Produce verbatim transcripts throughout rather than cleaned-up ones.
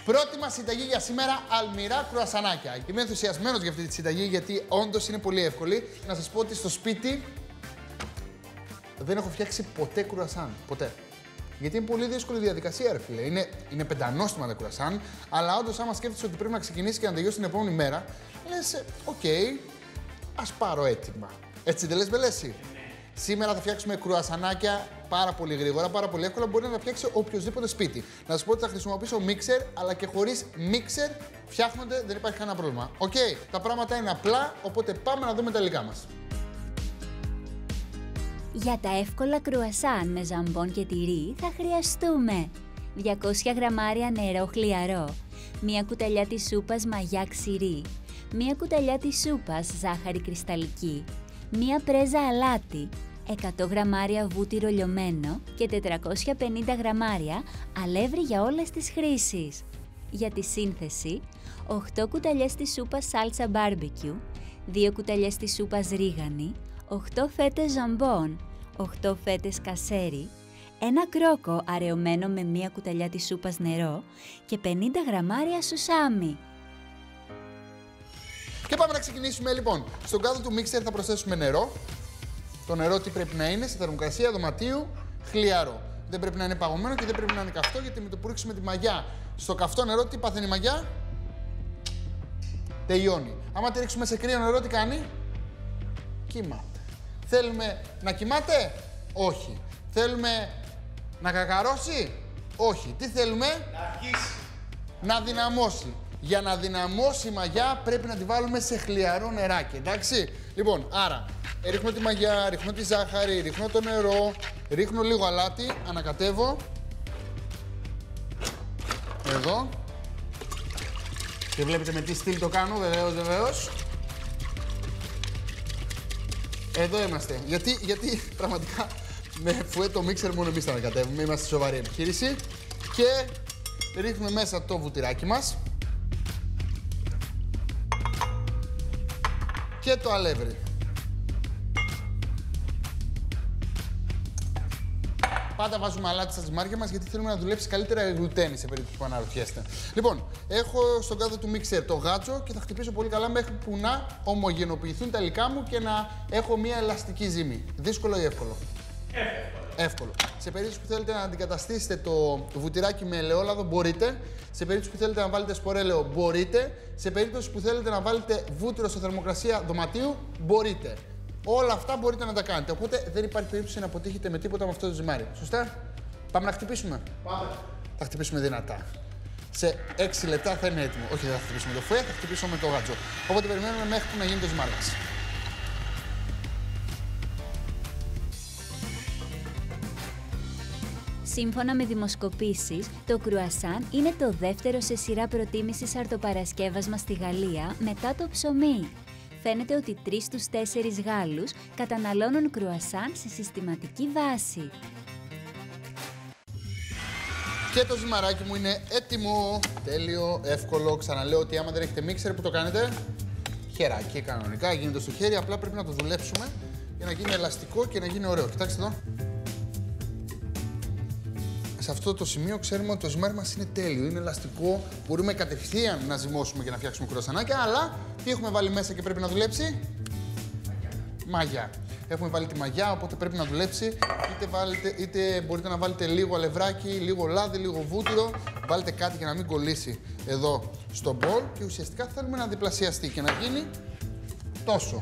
Πρώτη μας συνταγή για σήμερα, αλμυρά κρουασανάκια. Είμαι ενθουσιασμένος για αυτή τη συνταγή γιατί όντως είναι πολύ εύκολη. Να σας πω ότι στο σπίτι δεν έχω φτιάξει ποτέ κρουασάν. Ποτέ. Γιατί είναι πολύ δύσκολη διαδικασία, ρε φίλε. Είναι, είναι πεντανόστιμα τα κρουασάν, αλλά όντως άμα σκέφτεσαι ότι πρέπει να ξεκινήσει και να τελειώσει την επόμενη μέρα, λες, οκ, okay, ας πάρω έτοιμα. Έτσι δεν λες, Μπελέση? Σήμερα θα φτιάξουμε κρουασανάκια πάρα πολύ γρήγορα, πάρα πολύ εύκολα. Μπορεί να τα φτιάξει οποιοδήποτε σπίτι. Να σας πω ότι θα χρησιμοποιήσω μίξερ, αλλά και χωρίς μίξερ φτιάχνονται, δεν υπάρχει κανένα πρόβλημα. Οκ, okay, τα πράγματα είναι απλά, οπότε πάμε να δούμε τα υλικά μας. Για τα εύκολα κρουασάν με ζαμπόν και τυρί θα χρειαστούμε διακόσια γραμμάρια νερό χλιαρό, μία κουταλιά της σούπας μαγιά ξηρή, μία κουταλιά της σούπας ζάχαρη κρυσταλλική, μία πρέζα αλάτι, εκατό γραμμάρια βούτυρο λιωμένο και τετρακόσια πενήντα γραμμάρια αλεύρι για όλες τις χρήσεις. Για τη σύνθεση, οκτώ κουταλιές της σούπας σάλτσα μπάρμπεκιου, δύο κουταλιές της σούπας ρίγανη, οκτώ φέτες ζαμπόν, οκτώ φέτες κασέρι, ένα κρόκο αραιωμένο με μία κουταλιά της σούπας νερό και πενήντα γραμμάρια σουσάμι. Και πάμε να ξεκινήσουμε λοιπόν. Στον κάδο του μίξερ θα προσθέσουμε νερό. Το νερό τι πρέπει να είναι, σε θερμοκρασία δωματίου, χλιαρό. Δεν πρέπει να είναι παγωμένο και δεν πρέπει να είναι καυτό, γιατί με το που ρίξουμε τη μαγιά στο καυτό νερό, τι παθαίνει η μαγιά? Τελειώνει. Άμα τη ρίξουμε σε κρύο νερό, τι κάνει? Κοιμάται. Θέλουμε να κοιμάται? Όχι. Θέλουμε να κακαρώσει? Όχι. Τι θέλουμε? Να αρχίσει. Να δυναμώσει. Για να δυναμώσει η μαγιά πρέπει να τη βάλουμε σε χλιαρό νεράκι, εντάξει. Λοιπόν, άρα, ρίχνω τη μαγιά, ρίχνω τη ζάχαρη, ρίχνω το νερό, ρίχνω λίγο αλάτι, ανακατεύω. Εδώ. Και βλέπετε με τι στυλ το κάνω, βεβαίως, βεβαίως. Εδώ είμαστε. Γιατί, γιατί πραγματικά με φουέ το μίξερ μόνο εμείς τα ανακατεύουμε, είμαστε σοβαρή επιχείρηση. Και ρίχνουμε μέσα το βουτυράκι μας. Και το αλεύρι. Πάντα βάζουμε αλάτι στα τζιμάρια μας γιατί θέλουμε να δουλέψει καλύτερα η γλουτένη σε περίπτωση που αναρωτιέστε. Λοιπόν, έχω στον κάδο του μίξερ το γάτσο και θα χτυπήσω πολύ καλά μέχρι που να ομογενοποιηθούν τα υλικά μου και να έχω μια ελαστική ζύμη. Δύσκολο ή εύκολο? Εύκολο. Εύκολο. Σε περίπτωση που θέλετε να αντικαταστήσετε το βουτυράκι με ελαιόλαδο, μπορείτε. Σε περίπτωση που θέλετε να βάλετε σπορέλαιο, μπορείτε. Σε περίπτωση που θέλετε να βάλετε βούτυρο σε θερμοκρασία δωματίου, μπορείτε. Όλα αυτά μπορείτε να τα κάνετε. Οπότε δεν υπάρχει περίπτωση να αποτύχετε με τίποτα με αυτό το ζυμάρι. Σωστά? Πάμε να χτυπήσουμε. Πάμε. Θα χτυπήσουμε δυνατά. Σε έξι λεπτά θα είναι έτοιμο. Όχι, δεν θα χτυπήσουμε το φουέ, θα χτυπήσουμε με το γάτζο. Οπότε περιμένουμε μέχρι που να γίνει το ζυμάρι μας. Σύμφωνα με δημοσκοπήσεις, το κρουασάν είναι το δεύτερο σε σειρά προτίμησης αρτοπαρασκεύασμα στη Γαλλία μετά το ψωμί. Φαίνεται ότι τρεις στους τέσσερις Γάλλους καταναλώνουν κρουασάν σε συστηματική βάση. Και το ζυμαράκι μου είναι έτοιμο. Τέλειο, εύκολο. Ξαναλέω ότι άμα δεν έχετε μίξερ, που το κάνετε? Χεράκι, κανονικά. Γίνεται στο χέρι, απλά πρέπει να το δουλέψουμε για να γίνει ελαστικό και να γίνει ωραίο. Κοιτάξτε εδώ. Σε αυτό το σημείο ξέρουμε ότι το ζυμάρι μας είναι τέλειο, είναι ελαστικό. Μπορούμε κατευθείαν να ζυμώσουμε και να φτιάξουμε κρουασανάκια, αλλά τι έχουμε βάλει μέσα και πρέπει να δουλέψει? Μαγιά. Μαγιά. Έχουμε βάλει τη μαγιά, οπότε πρέπει να δουλέψει. Είτε, βάλετε, είτε μπορείτε να βάλετε λίγο αλευράκι, λίγο λάδι, λίγο βούτυρο. Βάλετε κάτι για να μην κολλήσει εδώ στο μπολ και ουσιαστικά θέλουμε να διπλασιαστεί και να γίνει τόσο.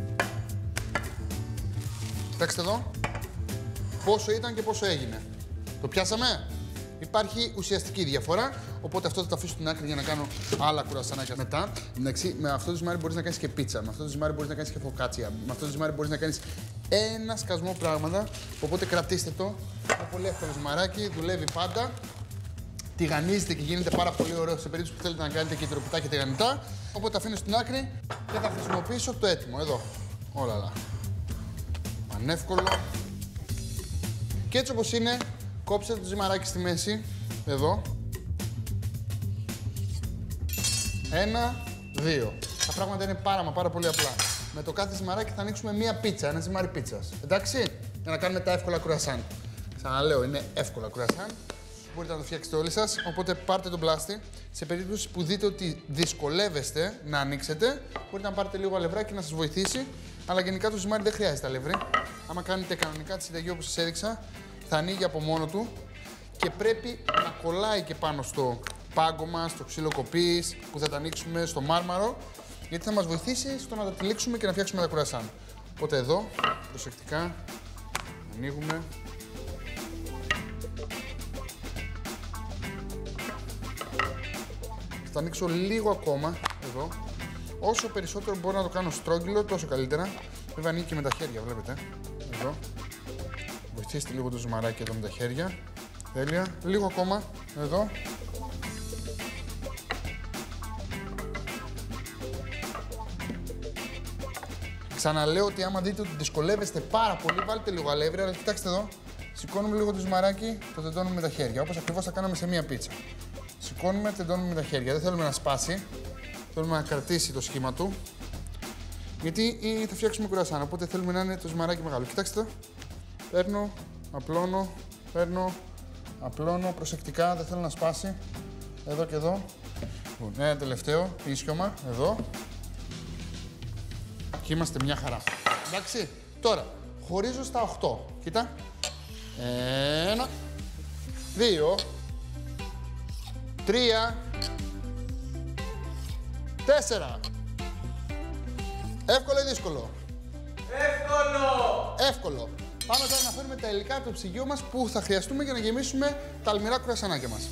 Κοιτάξτε εδώ πόσο ήταν και πόσο έγινε. Το πιάσαμε. Υπάρχει ουσιαστική διαφορά, οπότε αυτό θα το αφήσω στην άκρη για να κάνω άλλα κουρασανάκια μετά. Εντάξει, με αυτό το ζυμάρι μπορείς να κάνεις και πίτσα, με αυτό το ζυμάρι μπορείς να κάνεις και φωκάτσια, με αυτό το ζυμάρι μπορείς να κάνεις ένα σκασμό πράγματα, οπότε κρατήστε το. Είναι πολύ εύκολο ζυμαράκι, δουλεύει πάντα. Τηγανίζεται και γίνεται πάρα πολύ ωραίο σε περίπτωση που θέλετε να κάνετε και τυροπιτά και τηγανιτά. Οπότε τα αφήνω στην άκρη και θα χρησιμοποιήσω το έτοιμο, εδώ. Όλα άλλα. Πανεύκολο. Και έτσι όπως είναι, κόψτε το ζυμαράκι στη μέση, εδώ. Ένα, δύο. Τα πράγματα είναι πάρα μα πάρα πολύ απλά. Με το κάθε ζυμαράκι θα ανοίξουμε μία πίτσα, ένα ζυμάρι πίτσας. Εντάξει, για να κάνουμε τα εύκολα κρουασάν. Ξαναλέω, είναι εύκολα κρουασάν. μπορείτε να το φτιάξετε όλοι σας. Οπότε πάρτε τον πλάστη. Σε περίπτωση που δείτε ότι δυσκολεύεστε να ανοίξετε, μπορείτε να πάρετε λίγο αλευράκι να σας βοηθήσει. Αλλά γενικά το ζυμάρι δεν χρειάζεται αλεύρι. Άμα κάνετε κανονικά τη συνταγή όπως σας έδειξα, θα ανοίγει από μόνο του και πρέπει να κολλάει και πάνω στο πάγκο μας, στο ξύλο κοπής που θα τα ανοίξουμε, στο μάρμαρο, γιατί θα μας βοηθήσει στο να τα τυλίξουμε και να φτιάξουμε τα κουρασάν. Οπότε εδώ, προσεκτικά, ανοίγουμε. Θα ανοίξω λίγο ακόμα, εδώ. Όσο περισσότερο μπορώ να το κάνω στρόγγυλο, τόσο καλύτερα. Βέβαια ανοίγει και με τα χέρια, βλέπετε. Εδώ. Βοηθήστε λίγο το ζυμαράκι εδώ με τα χέρια. Τέλεια. Λίγο ακόμα, εδώ. Ξαναλέω ότι άμα δείτε ότι δυσκολεύεστε πάρα πολύ, βάλτε λίγο αλεύρι, αλλά κοιτάξτε εδώ. Σηκώνουμε λίγο το ζυμαράκι, το τεντώνουμε με τα χέρια, όπως ακριβώς θα κάναμε σε μία πίτσα. Σηκώνουμε, τεντώνουμε με τα χέρια. Δεν θέλουμε να σπάσει. Θέλουμε να κρατήσει το σχήμα του. Γιατί θα φτιάξουμε κουρασάν, οπότε θέλουμε να είναι το ζυμαράκι μεγάλο. Κοιτάξτε εδώ. Παίρνω, απλώνω, παίρνω, απλώνω προσεκτικά, δεν θέλω να σπάσει. Εδώ και εδώ. Ένα τελευταίο, ίσιωμα, εδώ. Και είμαστε μια χαρά. Εντάξει, τώρα χωρίζω στα οκτώ. Κοίτα. Ένα, δύο, τρία, τέσσερα. Εύκολο ή δύσκολο? Εύκολο! Εύκολο. Πάμε τώρα να φέρουμε τα υλικά του ψυγείου μας που θα χρειαστούμε για να γεμίσουμε τα αλμυρά κουρασανάκια μας.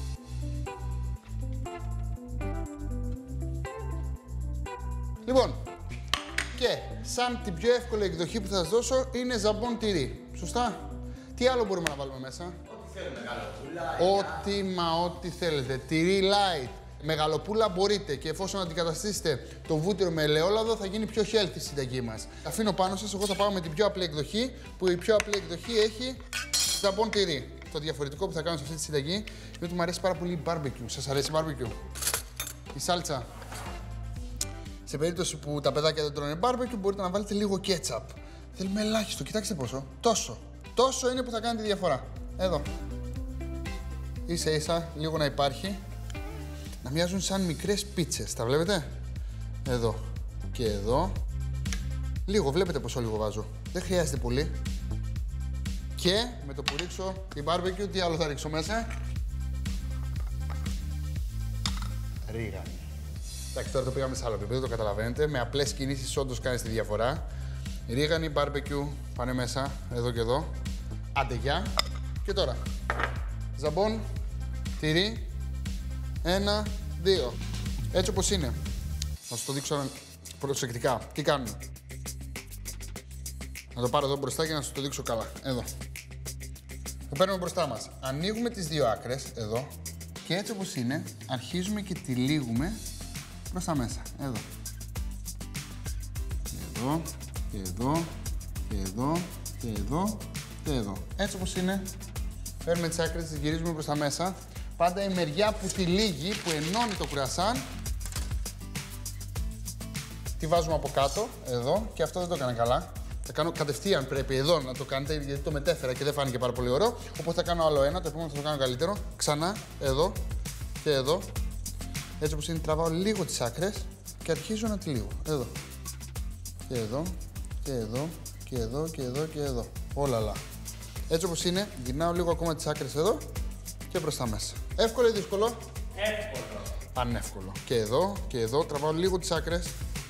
Λοιπόν, Και σαν την πιο εύκολη εκδοχή που θα σας δώσω είναι ζαμπόν τυρί. Σωστά. Τι άλλο μπορούμε να βάλουμε μέσα? ό,τι θέλουμε, μεγαλοπούλα. Ό,τι μα ό,τι θέλετε. Τυρί light. Μεγαλοπούλα μπορείτε και εφόσον αντικαταστήσετε το βούτυρο με ελαιόλαδο θα γίνει πιο healthy η συνταγή μας. Αφήνω πάνω σας, εγώ θα πάω με την πιο απλή εκδοχή που η πιο απλή εκδοχή έχει ζαμπόν τυρί. Το διαφορετικό που θα κάνω σε αυτή τη συνταγή είναι ότι μου αρέσει πάρα πολύ η barbecue. Σας αρέσει η barbecue? Η σάλτσα. Σε περίπτωση που τα παιδάκια δεν τρώνε barbecue μπορείτε να βάλετε λίγο ketchup. Θέλουμε ελάχιστο, κοιτάξτε πόσο. Τόσο. Τόσο είναι που θα κάνει τη διαφορά. Εδώ. Ίσα ίσα, λίγο να υπάρχει. Να μοιάζουν σαν μικρές πίτσες. Τα βλέπετε? Εδώ. Και εδώ. Λίγο, βλέπετε πόσο λίγο βάζω. Δεν χρειάζεται πολύ. Και με το που ρίξω την barbecue, τι άλλο θα ρίξω μέσα? Ρίγανη. Εντάξει, τώρα το πήγαμε σε άλλο επίπεδο, το καταλαβαίνετε. Με απλές κινήσεις όντως κάνεις τη διαφορά. Ρίγανη, barbecue, πάνε μέσα, εδώ και εδώ. Άντε γεια. Και τώρα, ζαμπόν, τυρί, ένα, δύο. Έτσι όπως είναι. Θα σας το δείξω προσεκτικά. Τι κάνουμε. Να το πάρω εδώ μπροστά για να σας το δείξω καλά. Εδώ. Το παίρνουμε μπροστά μας. Ανοίγουμε τις δύο άκρες, εδώ. Και έτσι όπως είναι, αρχίζουμε και τυλίγουμε προς τα μέσα. Εδώ. Και εδώ, και εδώ, και εδώ, και εδώ, και εδώ. Έτσι όπως είναι, παίρνουμε τις άκρες, τις γυρίζουμε προς τα μέσα. Πάντα η μεριά που τυλίγει, που ενώνει το κουρασάν, τη βάζουμε από κάτω, εδώ, και αυτό δεν το έκανα καλά. Θα κάνω κατευθείαν, πρέπει εδώ να το κάνετε, γιατί το μετέφερα και δεν φάνηκε πάρα πολύ ωραίο. Οπότε θα κάνω άλλο ένα, το επόμενο θα το κάνω καλύτερο. Ξανά, εδώ και εδώ. Έτσι όπως είναι, τραβάω λίγο τις άκρες και αρχίζω να τυλίγω. Εδώ. Και εδώ, και εδώ, και εδώ, και εδώ, και εδώ. Όλα άλλα. Έτσι όπως είναι, γυρνάω λίγο ακόμα τις άκρες εδώ και προς τα μέσα. Εύκολο ή δύσκολο? Εύκολο. Πανεύκολο. Και εδώ, και εδώ, τραβάω λίγο τις άκρες.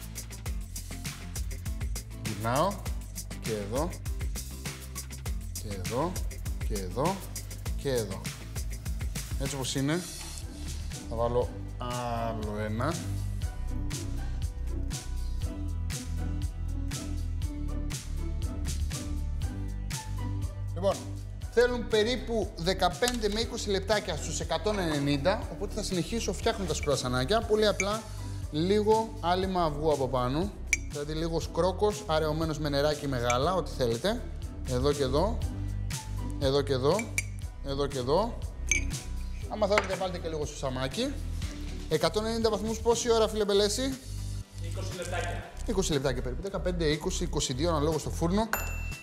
Γυρνάω. Και εδώ, και εδώ, και εδώ, και εδώ. Έτσι όπως είναι, θα βάλω άλλο ένα. Λοιπόν, θέλουν περίπου δεκαπέντε με είκοσι λεπτάκια στους εκατόν ενενήντα, οπότε θα συνεχίσω φτιάχνοντας τα κουρασανάκια. Πολύ απλά, λίγο άλυμα αυγού από πάνω. Δηλαδή λίγο κρόκος, αραιωμένος με νεράκι μεγάλα, ό,τι θέλετε. Εδώ και εδώ, εδώ και εδώ, εδώ και εδώ. Άμα θέλετε βάλτε και λίγο σουσαμάκι. εκατόν ενενήντα βαθμούς πόση ώρα, φίλε Μπελέση? είκοσι λεπτάκια. είκοσι λεπτάκια περίπου, δεκαπέντε, είκοσι, είκοσι δύο αναλόγως στο φούρνο.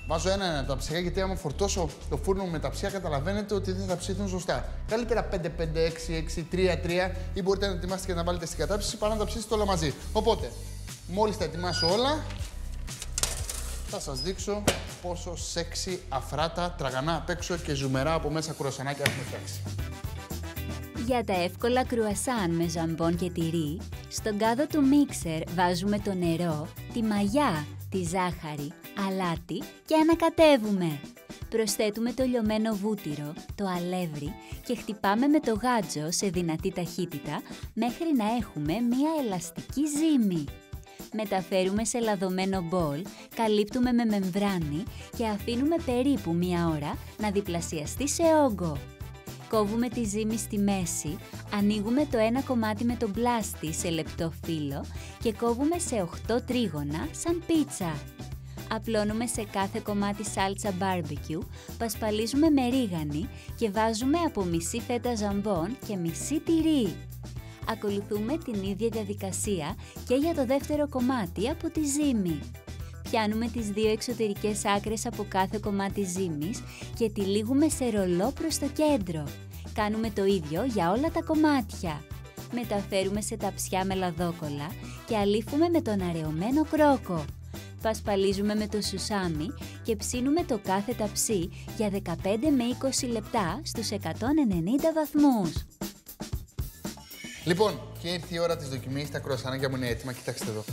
Βάζω ένα-ένα τα ψυγεία γιατί άμα φορτώσω το φούρνο με τα ψυγεία καταλαβαίνετε ότι δεν θα ψηθούν σωστά. Καλύτερα πέντε πέντε, έξι έξι, τρία τρία ή μπορείτε να ετοιμάσετε και να βάλετε στην κατάψυση παρά να τα ψήσετε όλα μαζί. Οπότε, μόλις τα ετοιμάσω όλα, θα σας δείξω πόσο σεξι, αφράτα, τραγανά απ' έξω και ζουμερά από μέσα κρουασανάκια έχουμε φτιάξει. Για τα εύκολα κρουασάν με ζαμπόν και τυρί, στον κάδο του μίξερ βάζουμε το νερό, τη μαγιά, τη ζάχαρη, αλάτι και ανακατεύουμε. Προσθέτουμε το λιωμένο βούτυρο, το αλεύρι και χτυπάμε με το γάτζο σε δυνατή ταχύτητα μέχρι να έχουμε μία ελαστική ζύμη. Μεταφέρουμε σε λαδωμένο μπολ, καλύπτουμε με μεμβράνη και αφήνουμε περίπου μία ώρα να διπλασιαστεί σε όγκο. Κόβουμε τη ζύμη στη μέση, ανοίγουμε το ένα κομμάτι με τον πλάστη σε λεπτό φύλλο και κόβουμε σε οκτώ τρίγωνα σαν πίτσα. Απλώνουμε σε κάθε κομμάτι σάλτσα μπάρμπεκιου, πασπαλίζουμε με ρίγανη και βάζουμε από μισή φέτα ζαμπόν και μισή τυρί. Ακολουθούμε την ίδια διαδικασία και για το δεύτερο κομμάτι από τη ζύμη. Πιάνουμε τις δύο εξωτερικές άκρες από κάθε κομμάτι ζύμης και τυλίγουμε σε ρολό προς το κέντρο. Κάνουμε το ίδιο για όλα τα κομμάτια. Μεταφέρουμε σε ταψιά με λαδόκολλα και αλήφουμε με τον αραιωμένο κρόκο. Πασπαλίζουμε με το σουσάμι και ψήνουμε το κάθε ταψί για δεκαπέντε με είκοσι λεπτά στους εκατόν ενενήντα βαθμούς. Λοιπόν, και ήρθε η ώρα της δοκιμής. Τα κρουασανάκια μου είναι έτοιμα. Κοιτάξτε εδώ.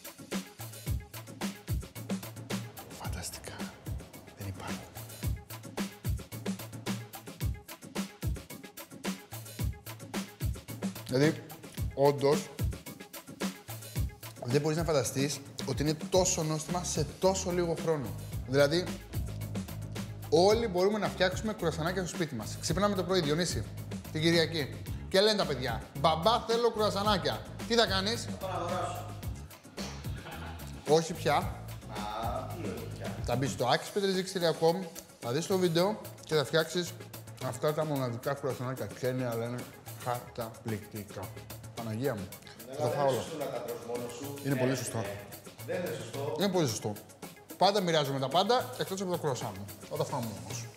Φανταστικά. Δεν υπάρχουν. Δηλαδή, όντως, δεν μπορείς να φανταστείς ότι είναι τόσο νόστιμα σε τόσο λίγο χρόνο. Δηλαδή, όλοι μπορούμε να φτιάξουμε κρουασανάκια στο σπίτι μας. Ξυπνάμε το πρωί, Διονύση, την Κυριακή. Και λένε τα παιδιά, μπαμπά θέλω κρουασανάκια. Τι θα κάνεις? Θα πάω να αγοράσω. Όχι πια. Α, τι όχι πια. Θα μπεις στο άκης πετριζίξ τελεία κομ, θα δεις το βίντεο και θα φτιάξεις αυτά τα μοναδικά κρουασανάκια. Ξένια, αλλά είναι καταπληκτικά. Παναγία μου. Θα τα φάω όλα. Να τα τρως μόνος σου. Είναι πολύ σωστό. Δεν είναι σωστό. Είναι πολύ σωστό. Πάντα μοιράζομαι τα πάντα εκτός από το κρουασάν μου. Θα τα φάω μόνος.